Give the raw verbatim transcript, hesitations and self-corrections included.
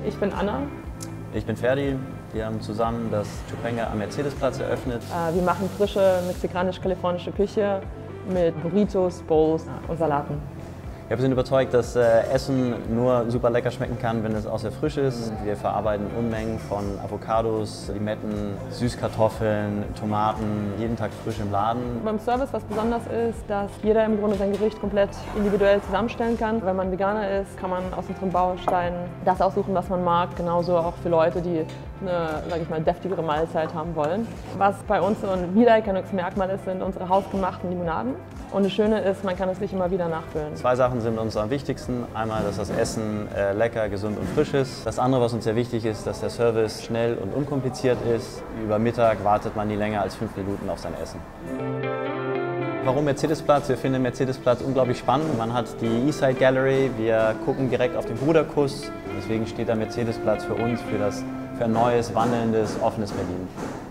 Ich bin Anna. Ich bin Ferdi. Wir haben zusammen das Chuprenga am Mercedesplatz eröffnet. Äh, wir machen frische mexikanisch-kalifornische Küche mit Burritos, Bowls und Salaten. Ja, wir sind überzeugt, dass äh, Essen nur super lecker schmecken kann, wenn es auch sehr frisch ist. Wir verarbeiten Unmengen von Avocados, Limetten, Süßkartoffeln, Tomaten, jeden Tag frisch im Laden. Beim Service, was besonders ist, dass jeder im Grunde sein Gericht komplett individuell zusammenstellen kann. Wenn man Veganer ist, kann man aus unseren Bausteinen das aussuchen, was man mag. Genauso auch für Leute, die eine, sag ich mal, deftigere Mahlzeit haben wollen. Was bei uns so ein Wiedererkennungsmerkmal ist, sind unsere hausgemachten Limonaden. Und das Schöne ist, man kann es sich immer wieder nachfüllen. Zwei Sachen sind uns am wichtigsten. Einmal, dass das Essen äh, lecker, gesund und frisch ist. Das andere, was uns sehr wichtig ist, dass der Service schnell und unkompliziert ist. Über Mittag wartet man nie länger als fünf Minuten auf sein Essen. Warum Mercedesplatz? Wir finden den Mercedesplatz unglaublich spannend. Man hat die Eastside Gallery, wir gucken direkt auf den Bruderkuss. Deswegen steht der Mercedesplatz für uns für, das, für ein neues, wandelndes, offenes Berlin.